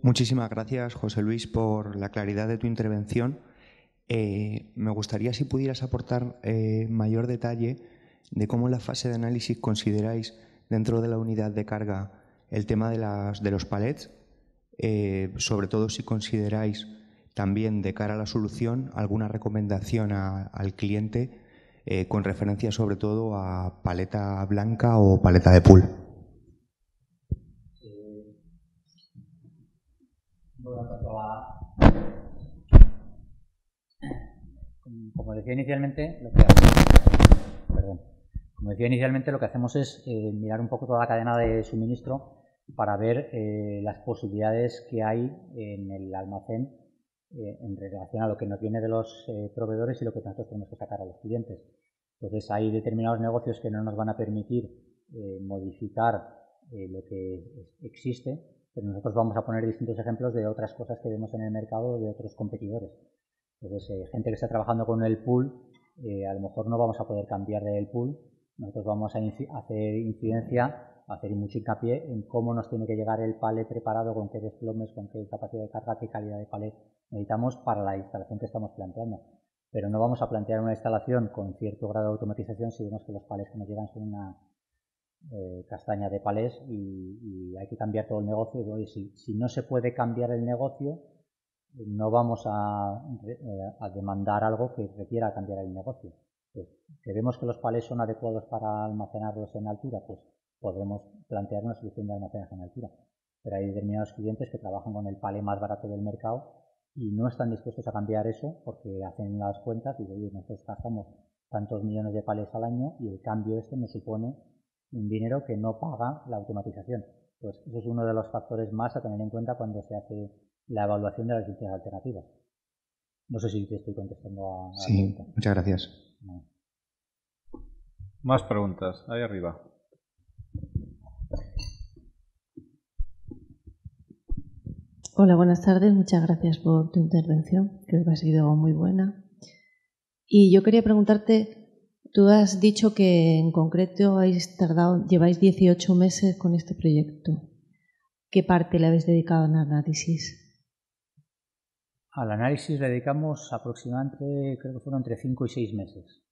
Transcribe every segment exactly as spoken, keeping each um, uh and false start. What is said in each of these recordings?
Muchísimas gracias, José Luis, por la claridad de tu intervención. Eh, me gustaría si pudieras aportar eh, mayor detalle de cómo en la fase de análisis consideráis dentro de la unidad de carga el tema de, las, de los palets, eh, sobre todo si consideráis también de cara a la solución alguna recomendación a, al cliente eh, con referencia sobre todo a paleta blanca o paleta de pool. Como decía inicialmente, lo que hacemos, perdón, como decía inicialmente, lo que hacemos es eh, mirar un poco toda la cadena de suministro para ver eh, las posibilidades que hay en el almacén eh, en relación a lo que nos viene de los eh, proveedores y lo que nosotros tenemos que sacar a los clientes. Entonces hay determinados negocios que no nos van a permitir eh, modificar eh, lo que existe, pero nosotros vamos a poner distintos ejemplos de otras cosas que vemos en el mercado de otros competidores. Entonces, eh, gente que está trabajando con el pool, eh, a lo mejor no vamos a poder cambiar del pool. Nosotros vamos a inci hacer incidencia, a hacer mucho hincapié en cómo nos tiene que llegar el palet preparado, con qué desplomes, con qué capacidad de carga, qué calidad de palet necesitamos para la instalación que estamos planteando. Pero no vamos a plantear una instalación con cierto grado de automatización si vemos que los palets que nos llegan son una eh, castaña de palés y, y hay que cambiar todo el negocio. Y, si, si no se puede cambiar el negocio, no vamos a, a demandar algo que requiera cambiar el negocio. Pues, que vemos que los palés son adecuados para almacenarlos en altura, pues podremos plantear una solución de almacenaje en altura. Pero hay determinados clientes que trabajan con el palé más barato del mercado y no están dispuestos a cambiar eso porque hacen las cuentas y dicen, nosotros gastamos tantos millones de palés al año y el cambio este nos supone un dinero que no paga la automatización. Pues eso es uno de los factores más a tener en cuenta cuando se hace la evaluación de las distintas alternativas. No sé si te estoy contestando a, a sí, la pregunta. Muchas gracias. No. Más preguntas, ahí arriba. Hola, buenas tardes. Muchas gracias por tu intervención. Creo que ha sido muy buena. Y yo quería preguntarte, tú has dicho que en concreto habéis tardado, lleváis dieciocho meses con este proyecto. ¿Qué parte le habéis dedicado al análisis? Al análisis le dedicamos aproximadamente, creo que fueron entre cinco y seis meses.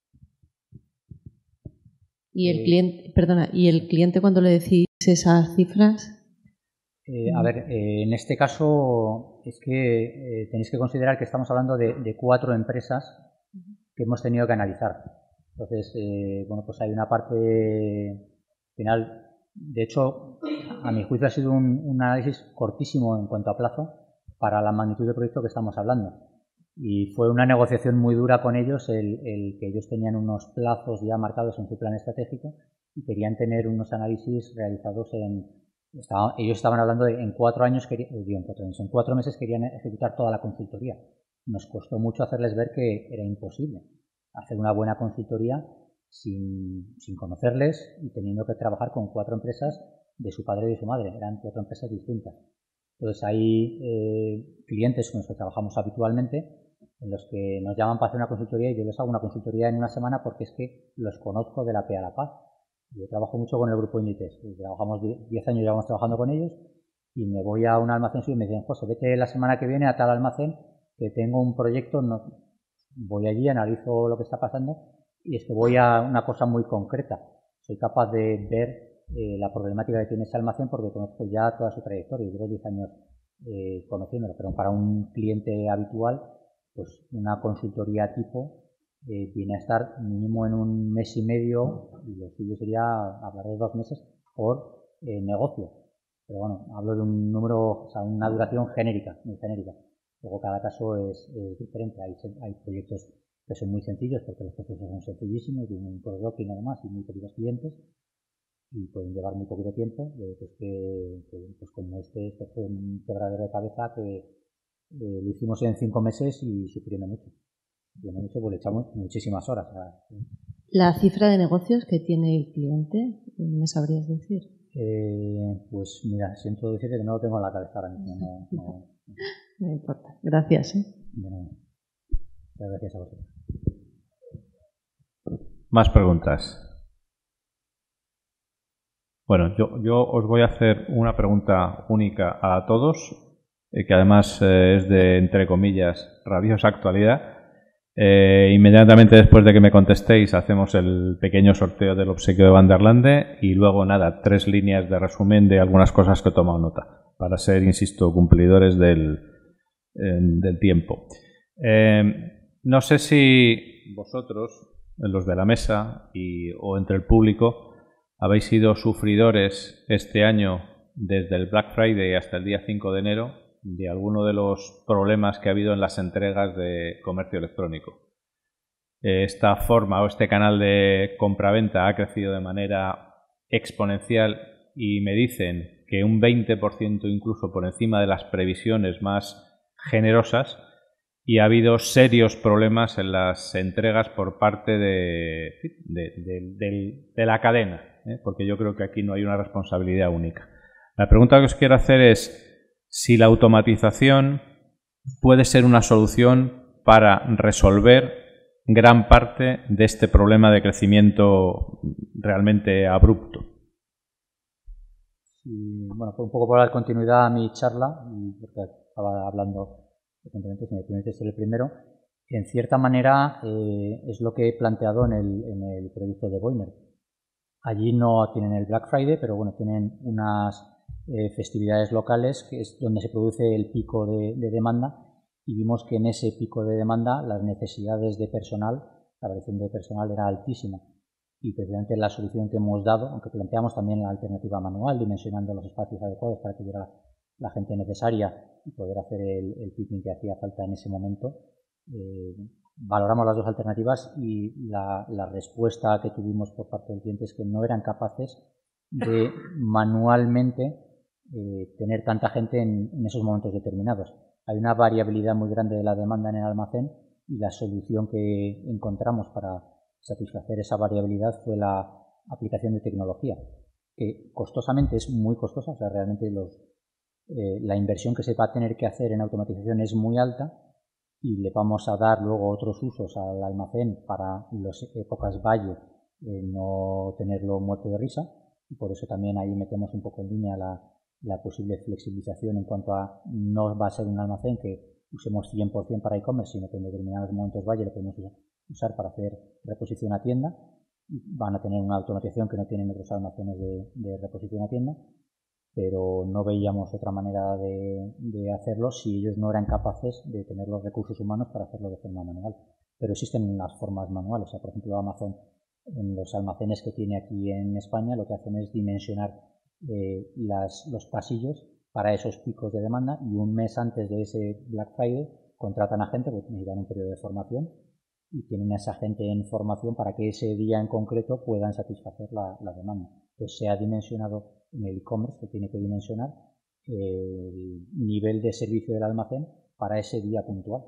¿Y el eh, cliente, perdona, y el cliente cuando le decís esas cifras? Eh, a ver, eh, en este caso es que eh, tenéis que considerar que estamos hablando de, de cuatro empresas que hemos tenido que analizar. Entonces, eh, bueno, pues hay una parte final. De hecho, a mi juicio ha sido un, un análisis cortísimo en cuanto a plazo para la magnitud de proyecto que estamos hablando. Y fue una negociación muy dura con ellos el, el que ellos tenían unos plazos ya marcados en su plan estratégico y querían tener unos análisis realizados en... Estaba, ellos estaban hablando de en cuatro años, quería, digo, en cuatro años, en cuatro meses querían ejecutar toda la consultoría. Nos costó mucho hacerles ver que era imposible hacer una buena consultoría sin, sin conocerles y teniendo que trabajar con cuatro empresas de su padre y de su madre. Eran cuatro empresas distintas. Entonces hay eh, clientes con los que trabajamos habitualmente en los que nos llaman para hacer una consultoría y yo les hago una consultoría en una semana porque es que los conozco de la pe a la pa. Yo trabajo mucho con el grupo Inditex. Trabajamos diez años, llevamos trabajando con ellos y me voy a un almacén y me dicen, José, vete la semana que viene a tal almacén que tengo un proyecto. No, voy allí, analizo lo que está pasando y es que voy a una cosa muy concreta. Soy capaz de ver Eh, la problemática que tiene ese almacén porque conozco ya toda su trayectoria. Llevo diez años eh, conociéndolo, pero para un cliente habitual, pues una consultoría tipo eh, viene a estar mínimo en un mes y medio y lo suyo sería hablar de dos meses por eh, negocio. Pero bueno, hablo de un número, o sea, una duración genérica, muy genérica. Luego cada caso es, es diferente. Hay, hay proyectos que son muy sencillos porque los procesos son sencillísimos, tienen un product y nada más y muy poquitos clientes. Y pueden llevar muy poquito tiempo, eh, pues que, que pues como este, este fue un quebradero de cabeza que eh, lo hicimos en cinco meses y sufriendo mucho. Sufriendo mucho, pues le echamos muchísimas horas. ¿Sí? ¿La cifra de negocios que tiene el cliente, me sabrías decir? Eh, pues mira, siento decirte que no lo tengo en la cabeza ahora mismo. No, no, no. No importa. Gracias. ¿eh? Bueno, gracias a vosotros. Más preguntas. Bueno, yo, yo os voy a hacer una pregunta única a todos eh, que además eh, es de, entre comillas, rabiosa actualidad. Eh, inmediatamente después de que me contestéis hacemos el pequeño sorteo del obsequio de Van der Lande y luego nada, tres líneas de resumen de algunas cosas que he tomado nota para ser, insisto, cumplidores del, eh, del tiempo. Eh, no sé si vosotros, los de la mesa y, o entre el público, habéis sido sufridores este año desde el Black Friday hasta el día cinco de enero de alguno de los problemas que ha habido en las entregas de comercio electrónico. Esta forma o este canal de compraventa ha crecido de manera exponencial y me dicen que un veinte por ciento incluso por encima de las previsiones más generosas, y ha habido serios problemas en las entregas por parte de, de, de, de, de la cadena, ¿eh? Porque yo creo que aquí no hay una responsabilidad única. La pregunta que os quiero hacer es si la automatización puede ser una solución para resolver gran parte de este problema de crecimiento realmente abrupto. Sí, bueno, fue un poco por dar continuidad a mi charla, porque estaba hablando, evidentemente, si me permite ser el primero. En cierta manera eh, es lo que he planteado en el, en el proyecto de Boiner. Allí no tienen el Black Friday, pero bueno, tienen unas Eh, festividades locales, que es donde se produce el pico de, de demanda, y vimos que en ese pico de demanda las necesidades de personal, la variación de personal era altísima, y precisamente la solución que hemos dado, aunque planteamos también la alternativa manual, dimensionando los espacios adecuados para que hubiera la gente necesaria y poder hacer el, el picking que hacía falta en ese momento, eh, valoramos las dos alternativas y la, la respuesta que tuvimos por parte del cliente es que no eran capaces de manualmente Eh, tener tanta gente en, en esos momentos determinados. Hay una variabilidad muy grande de la demanda en el almacén y la solución que encontramos para satisfacer esa variabilidad fue la aplicación de tecnología, que costosamente es muy costosa, o sea, realmente los, eh, la inversión que se va a tener que hacer en automatización es muy alta y le vamos a dar luego otros usos al almacén para las épocas valle, eh, no tenerlo muerto de risa, y por eso también ahí metemos un poco en línea la la posible flexibilización en cuanto a no va a ser un almacén que usemos cien por cien para e-commerce, sino que en determinados momentos valle lo podemos usar para hacer reposición a tienda. Van a tener una automatización que no tienen otros almacenes de, de reposición a tienda, pero no veíamos otra manera de, de hacerlo si ellos no eran capaces de tener los recursos humanos para hacerlo de forma manual. Pero existen las formas manuales. O sea, por ejemplo, Amazon en los almacenes que tiene aquí en España lo que hacen es dimensionar Eh, las, los pasillos para esos picos de demanda, y un mes antes de ese Black Friday contratan a gente, porque necesitan un periodo de formación, y tienen a esa gente en formación para que ese día en concreto puedan satisfacer la, la demanda. Pues se ha dimensionado en el e-commerce, que tiene que dimensionar eh, el nivel de servicio del almacén para ese día puntual,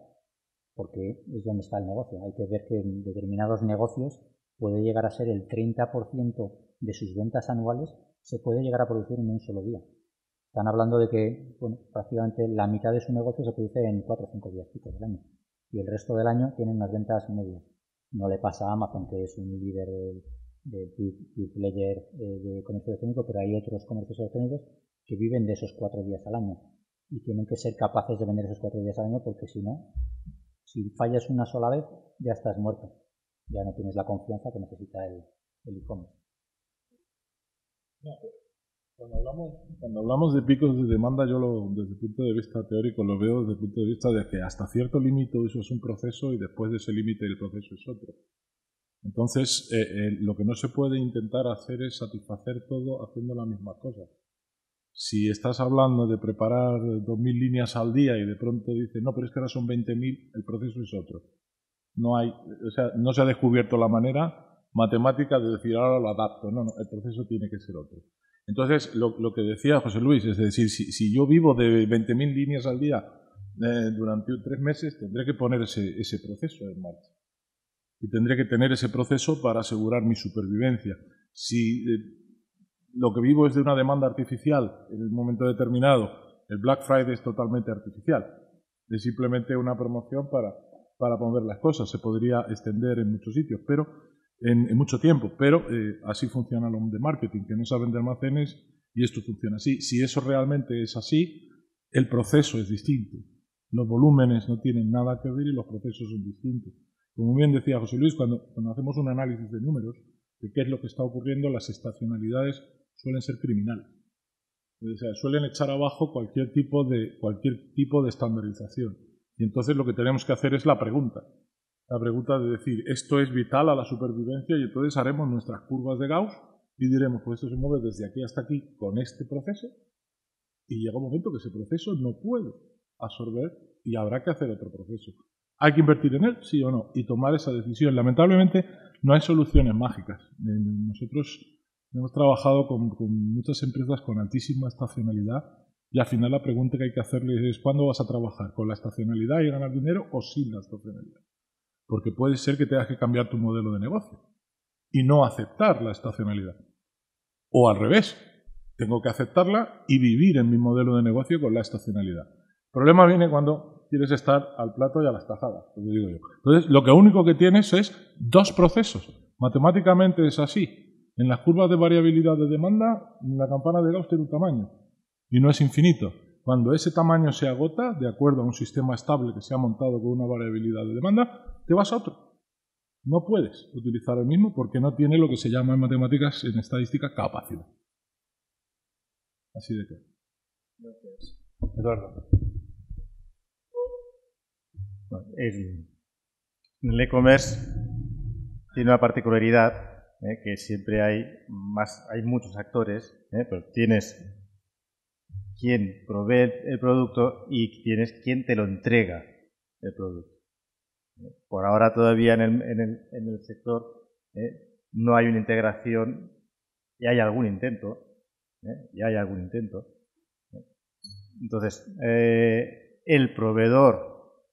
porque es donde está el negocio. Hay que ver que en determinados negocios puede llegar a ser el treinta por ciento de sus ventas anuales se puede llegar a producir en un solo día. Están hablando de que bueno, prácticamente la mitad de su negocio se produce en cuatro o cinco días picos del año, y el resto del año tienen unas ventas medias. No le pasa a Amazon, que es un líder de, de, de player eh, de comercio electrónico, pero hay otros comercios electrónicos que viven de esos cuatro días al año y tienen que ser capaces de vender esos cuatro días al año, porque si no, si fallas una sola vez ya estás muerto, ya no tienes la confianza que necesita el, el e-commerce. Cuando hablamos, cuando hablamos de picos de demanda, yo lo, desde el punto de vista teórico lo veo desde el punto de vista de que hasta cierto límite eso es un proceso y después de ese límite el proceso es otro. Entonces, eh, eh, lo que no se puede intentar hacer es satisfacer todo haciendo la misma cosa. Si estás hablando de preparar dos mil líneas al día y de pronto dices, no, pero es que ahora son veinte mil, el proceso es otro. No hay, o sea, no se ha descubierto la manera matemática de decir ahora lo adapto. No, no, el proceso tiene que ser otro. Entonces, lo, lo que decía José Luis, es decir, si, si yo vivo de veinte mil líneas al día eh, durante tres meses, tendré que poner ese, ese proceso en marcha. Y tendré que tener ese proceso para asegurar mi supervivencia. Si eh, lo que vivo es de una demanda artificial en un momento determinado, el Black Friday es totalmente artificial. Es simplemente una promoción para, para mover las cosas. Se podría extender en muchos sitios, pero En, en mucho tiempo, pero eh, así funciona el home de marketing, que no saben de almacenes y esto funciona así. Si eso realmente es así, el proceso es distinto. Los volúmenes no tienen nada que ver y los procesos son distintos. Como bien decía José Luis, cuando, cuando hacemos un análisis de números, de qué es lo que está ocurriendo, las estacionalidades suelen ser criminales. O sea, suelen echar abajo cualquier tipo de, cualquier tipo de estandarización. Y entonces lo que tenemos que hacer es la pregunta. La pregunta de decir, esto es vital a la supervivencia, y entonces haremos nuestras curvas de Gauss y diremos, pues esto se mueve desde aquí hasta aquí con este proceso, y llega un momento que ese proceso no puede absorber y habrá que hacer otro proceso. ¿Hay que invertir en él? Sí o no. Y tomar esa decisión. Lamentablemente no hay soluciones mágicas. Nosotros hemos trabajado con, con muchas empresas con altísima estacionalidad, y al final la pregunta que hay que hacerles es, ¿cuándo vas a trabajar? ¿Con la estacionalidad y ganar dinero o sin la estacionalidad? Porque puede ser que tengas que cambiar tu modelo de negocio y no aceptar la estacionalidad. O al revés, tengo que aceptarla y vivir en mi modelo de negocio con la estacionalidad. El problema viene cuando quieres estar al plato y a las tajadas, como digo yo. Entonces, lo que único que tienes es dos procesos. Matemáticamente es así. En las curvas de variabilidad de demanda, la campana de Gauss tiene un tamaño y no es infinito. Cuando ese tamaño se agota, de acuerdo a un sistema estable que se ha montado con una variabilidad de demanda, te vas a otro. No puedes utilizar el mismo porque no tiene lo que se llama en matemáticas, en estadística, capacidad. Así de claro. Gracias. Eduardo. El, el e-commerce tiene una particularidad, eh, que siempre hay más, hay muchos actores, eh, pero tienes quien provee el producto y tienes quien te lo entrega el producto. Por ahora todavía en el, en el, en el sector eh, no hay una integración, y hay algún intento, eh, y hay algún intento. Entonces, eh, el proveedor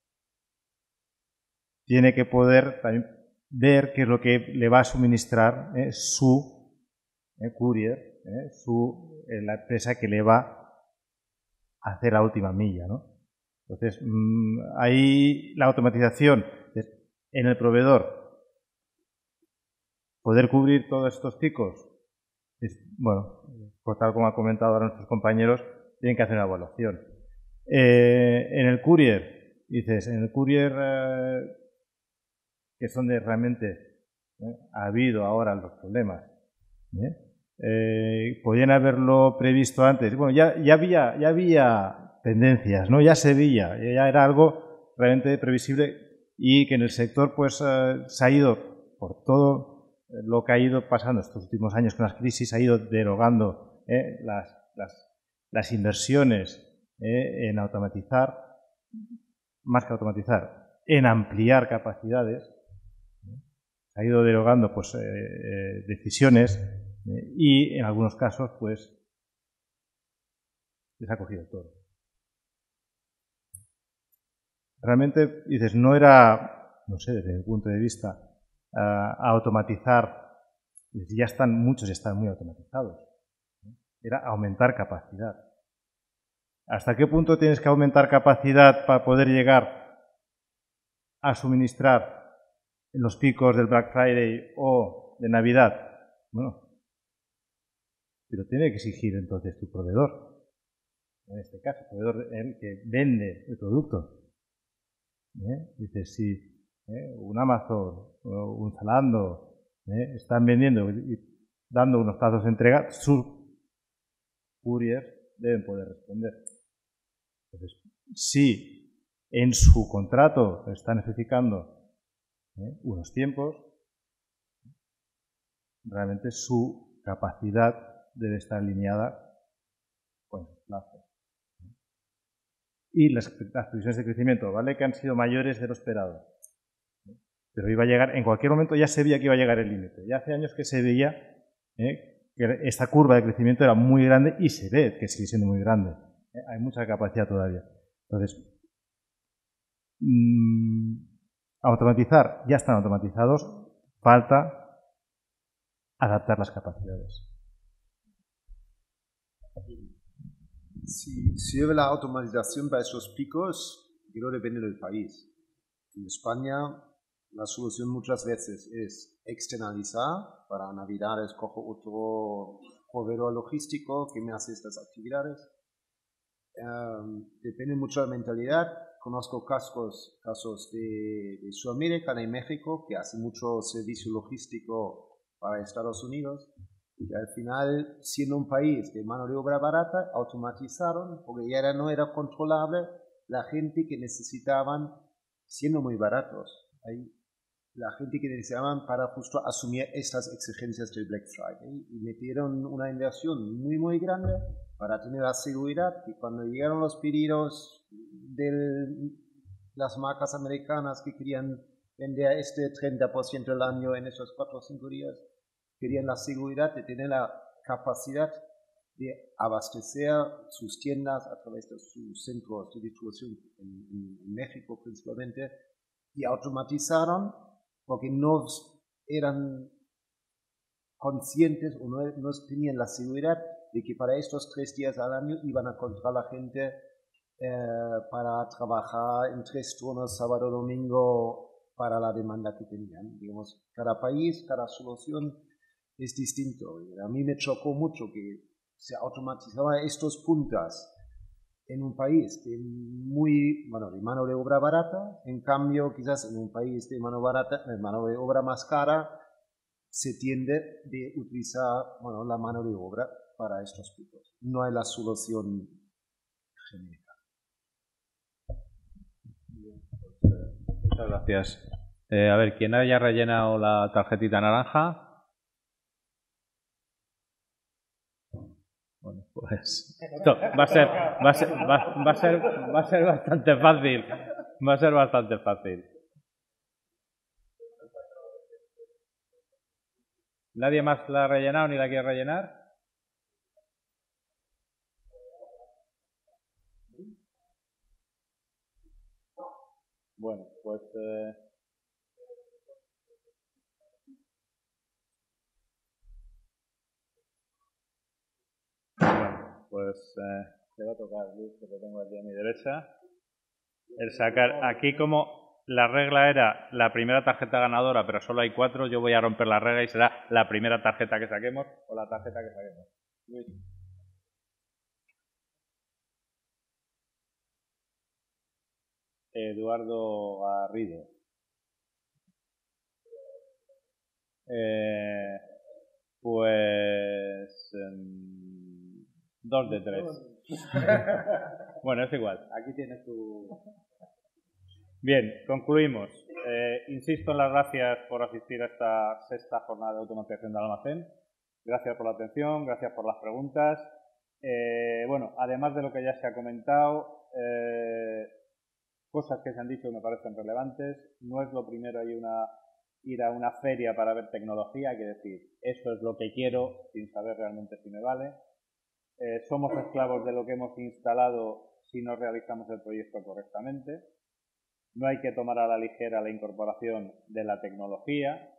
tiene que poder también ver qué es lo que le va a suministrar eh, su eh, courier, eh, su, eh, la empresa que le va a hacer la última milla, ¿no? Entonces, mmm, ahí la automatización en el proveedor, poder cubrir todos estos picos, es, bueno, por tal como han comentado ahora nuestros compañeros, tienen que hacer una evaluación. Eh, en el courier, dices, en el courier, eh, que es donde realmente ¿eh? ha habido ahora los problemas, ¿eh? Eh, podían haberlo previsto antes. Bueno, ya, ya, había, ya había tendencias, ¿no? Ya se veía, ya era algo realmente previsible, y que en el sector pues eh, se ha ido, por todo lo que ha ido pasando estos últimos años con las crisis, ha ido derogando ¿eh? las, las, las inversiones ¿eh? en automatizar, más que automatizar, en ampliar capacidades. Se ha ido derogando pues, eh, eh, decisiones eh, y en algunos casos pues les ha cogido todo. Realmente, dices, no era, no sé, desde mi punto de vista, uh, automatizar, ya están, muchos ya están muy automatizados. Era aumentar capacidad. ¿Hasta qué punto tienes que aumentar capacidad para poder llegar a suministrar en los picos del Black Friday o de Navidad? Bueno, pero tiene que exigir entonces tu proveedor. En este caso, el proveedor el que vende el producto. ¿Eh? Dice, si ¿eh? un Amazon o un Zalando ¿eh? están vendiendo y dando unos plazos de entrega, sus couriers deben poder responder. Entonces, si en su contrato están especificando ¿eh? unos tiempos, realmente su capacidad debe estar alineada con esos plazos. Y las, las previsiones de crecimiento, ¿vale? Que han sido mayores de lo esperado. Pero iba a llegar, en cualquier momento ya se veía que iba a llegar el límite. Ya hace años que se veía ¿eh? que esta curva de crecimiento era muy grande y se ve que sigue siendo muy grande. ¿eh? Hay mucha capacidad todavía. Entonces, mmm, automatizar, ya están automatizados, falta adaptar las capacidades. Si sirve la automatización para esos picos, pero depende del país. En España, la solución muchas veces es externalizar. Para Navidad escojo otro proveedor logístico que me hace estas actividades. um, depende mucho de la mentalidad. Conozco casos, casos de, de Sudamérica, de México, que hace mucho servicio logístico para Estados Unidos, y al final, siendo un país de mano de obra barata, automatizaron, porque ya era, no era controlable la gente que necesitaban, siendo muy baratos. Ahí, la gente que necesitaban para justo asumir estas exigencias del Black Friday, y metieron una inversión muy muy grande para tener la seguridad que cuando llegaron los pedidos de las marcas americanas que querían vender este treinta por ciento del año en esos cuatro o cinco días, querían la seguridad de tener la capacidad de abastecer sus tiendas a través de sus centros de distribución en, en, en México principalmente, y automatizaron porque no eran conscientes o no, no tenían la seguridad de que para estos tres días al año iban a encontrar la gente eh, para trabajar en tres turnos, sábado, domingo, para la demanda que tenían. Digamos, cada país, cada solución es distinto. Y a mí me chocó mucho que se automatizaban estos puntos en un país de, muy, bueno, de mano de obra barata. En cambio, quizás en un país de mano, barata, de mano de obra más cara, se tiende de utilizar, bueno, la mano de obra para estos picos. No hay la solución genérica. Muchas gracias. Eh, a ver, ¿quién haya rellenado la tarjetita naranja? Bueno, pues esto va a ser, va a ser, va, va a ser, va a ser bastante fácil. Va a ser bastante fácil. ¿Nadie más la ha rellenado ni la quiere rellenar? Bueno, pues eh... bueno, pues eh, te va a tocar, Luis, que te tengo aquí a mi derecha. El sacar aquí, como la regla era la primera tarjeta ganadora, pero solo hay cuatro, yo voy a romper la regla y será la primera tarjeta que saquemos o la tarjeta que saquemos. Luis. Eduardo Garrido. Eh, pues um, dos de tres. Bueno, es igual. Aquí tienes tu... Bien, concluimos. Eh, insisto en las gracias por asistir a esta sexta jornada de automatización del almacén. Gracias por la atención, gracias por las preguntas. Eh, bueno, además de lo que ya se ha comentado, eh, cosas que se han dicho que me parecen relevantes. No es lo primero ir, una, ir a una feria para ver tecnología, hay que decir, eso es lo que quiero sin saber realmente si me vale. Eh, somos esclavos de lo que hemos instalado si no realizamos el proyecto correctamente. No hay que tomar a la ligera la incorporación de la tecnología.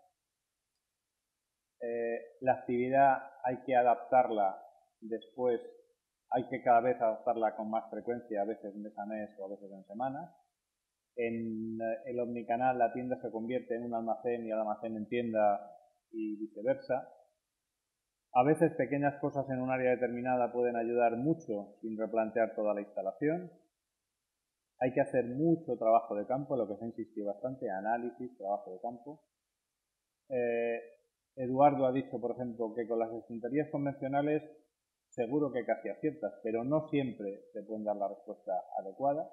Eh, la actividad hay que adaptarla después, hay que cada vez adaptarla con más frecuencia, a veces mes a mes o a veces en semanas. En el omnicanal la tienda se convierte en un almacén y el almacén en tienda y viceversa. A veces pequeñas cosas en un área determinada pueden ayudar mucho sin replantear toda la instalación. Hay que hacer mucho trabajo de campo, lo que se ha insistido bastante, análisis, trabajo de campo. Eh, Eduardo ha dicho, por ejemplo, que con las estanterías convencionales seguro que casi aciertas, pero no siempre se pueden dar la respuesta adecuada.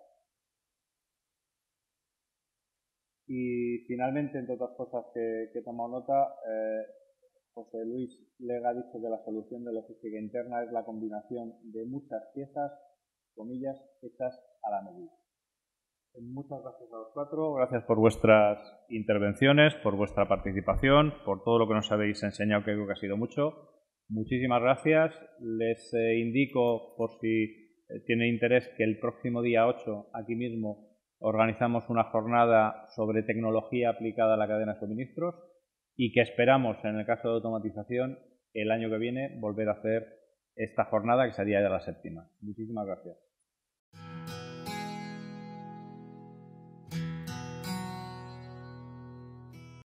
Y finalmente, entre otras cosas que, que he tomado nota, eh, José Luis Lega ha dicho que la solución de logística interna es la combinación de muchas piezas, comillas, hechas a la medida. Muchas gracias a los cuatro, gracias por vuestras intervenciones, por vuestra participación, por todo lo que nos habéis enseñado, que creo que ha sido mucho. Muchísimas gracias. Les eh, indico, por si eh, tienen interés, que el próximo día ocho, aquí mismo, organizamos una jornada sobre tecnología aplicada a la cadena de suministros y que esperamos, en el caso de automatización, el año que viene volver a hacer esta jornada, que sería ya la séptima. Muchísimas gracias.